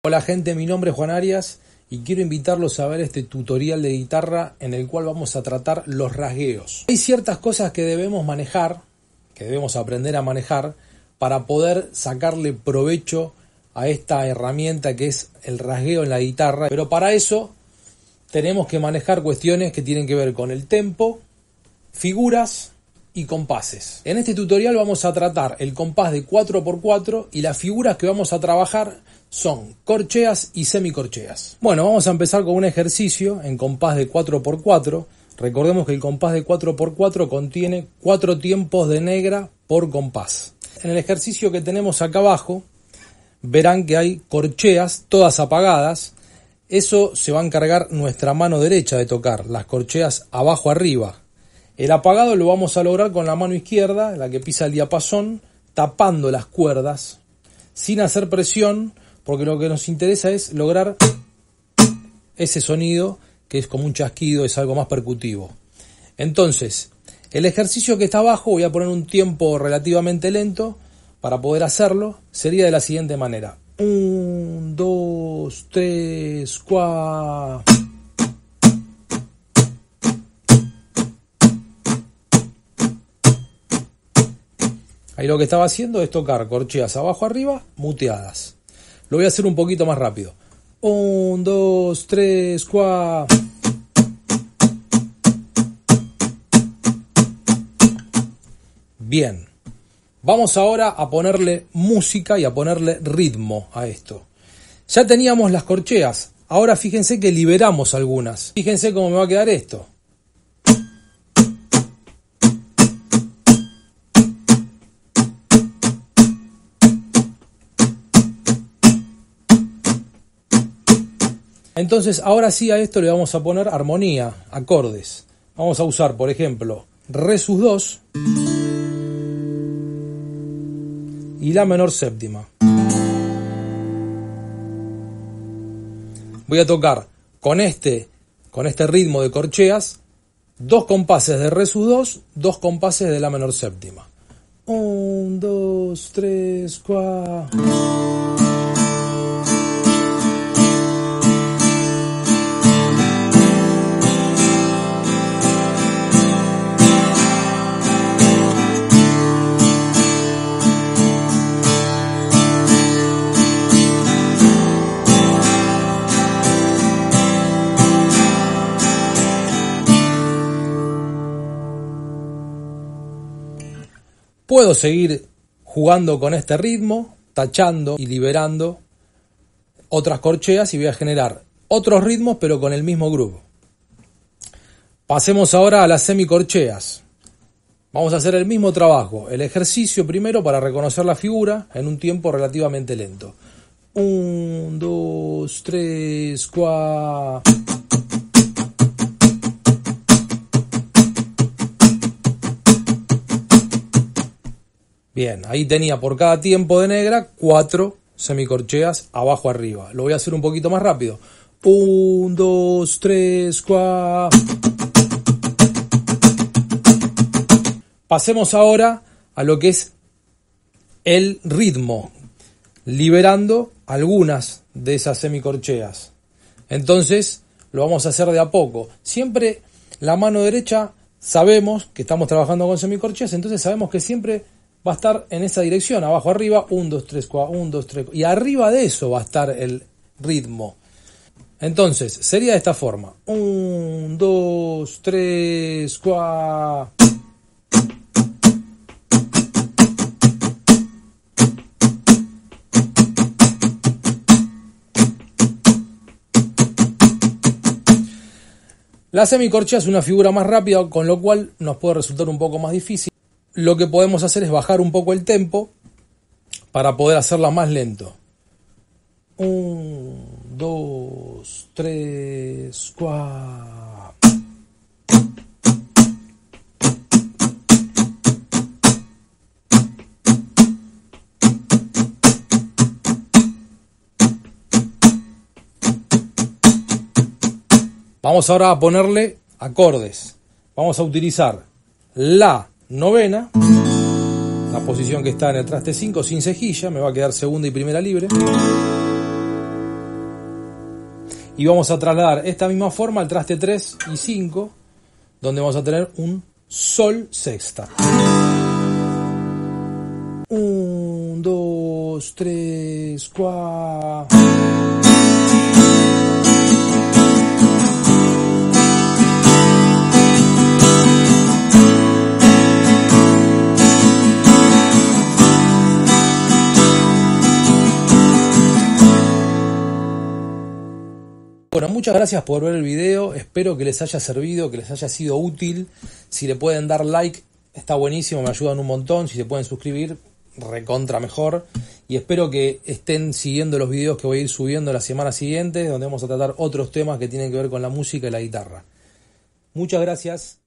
Hola gente, mi nombre es Juan Arias y quiero invitarlos a ver este tutorial de guitarra en el cual vamos a tratar los rasgueos. Hay ciertas cosas que debemos manejar, que debemos aprender a manejar para poder sacarle provecho a esta herramienta que es el rasgueo en la guitarra, pero para eso tenemos que manejar cuestiones que tienen que ver con el tempo, figuras y compases. En este tutorial vamos a tratar el compás de 4x4 y las figuras que vamos a trabajar son corcheas y semicorcheas. Bueno, vamos a empezar con un ejercicio en compás de 4x4. Recordemos que el compás de 4x4 contiene 4 tiempos de negra por compás. En el ejercicio que tenemos acá abajo, verán que hay corcheas todas apagadas. Eso se va a encargar nuestra mano derecha de tocar, las corcheas abajo arriba. El apagado lo vamos a lograr con la mano izquierda, la que pisa el diapasón, tapando las cuerdas, sin hacer presión, porque lo que nos interesa es lograr ese sonido que es como un chasquido, es algo más percutivo. Entonces, el ejercicio que está abajo, voy a poner un tiempo relativamente lento para poder hacerlo, sería de la siguiente manera. 1, 2, 3, 4... Ahí lo que estaba haciendo es tocar corcheas abajo arriba, muteadas. Lo voy a hacer un poquito más rápido. 1, 2, 3, 4... Bien. Vamos ahora a ponerle música y a ponerle ritmo a esto. Ya teníamos las corcheas. Ahora fíjense que liberamos algunas. Fíjense cómo me va a quedar esto. Entonces, ahora sí a esto le vamos a poner armonía, acordes. Vamos a usar, por ejemplo, Re sus 2 y La menor séptima. Voy a tocar con este ritmo de corcheas, 2 compases de Re sus 2, 2 compases de La menor séptima. 1, 2, 3, 4... Puedo seguir jugando con este ritmo, tachando y liberando otras corcheas y voy a generar otros ritmos pero con el mismo groove. Pasemos ahora a las semicorcheas. Vamos a hacer el mismo trabajo, el ejercicio primero para reconocer la figura en un tiempo relativamente lento. 1, 2, 3, 4... Bien, ahí tenía por cada tiempo de negra 4 semicorcheas abajo arriba. Lo voy a hacer un poquito más rápido. 1, 2, 3, 4... Pasemos ahora a lo que es el ritmo, liberando algunas de esas semicorcheas. Entonces, lo vamos a hacer de a poco. Siempre la mano derecha sabemos que estamos trabajando con semicorcheas, entonces sabemos que siempre va a estar en esa dirección, abajo arriba, 1, 2, 3, 4, 1, 2, 3, y arriba de eso va a estar el ritmo. Entonces, sería de esta forma. 1, 2, 3, 4... La semicorchea es una figura más rápida, con lo cual nos puede resultar un poco más difícil. Lo que podemos hacer es bajar un poco el tempo para poder hacerla más lento. 1, 2, 3, 4... Vamos ahora a ponerle acordes. Vamos a utilizar la novena, la posición que está en el traste 5 sin cejilla, me va a quedar segunda y primera libre. Y vamos a trasladar esta misma forma al traste 3 y 5, donde vamos a tener un sol sexta. 1, 2, 3, 4. Bueno, muchas gracias por ver el video, espero que les haya servido, que les haya sido útil. Si le pueden dar like, está buenísimo, me ayudan un montón. Si se pueden suscribir, recontra mejor. Y espero que estén siguiendo los videos que voy a ir subiendo la semana siguiente, donde vamos a tratar otros temas que tienen que ver con la música y la guitarra. Muchas gracias.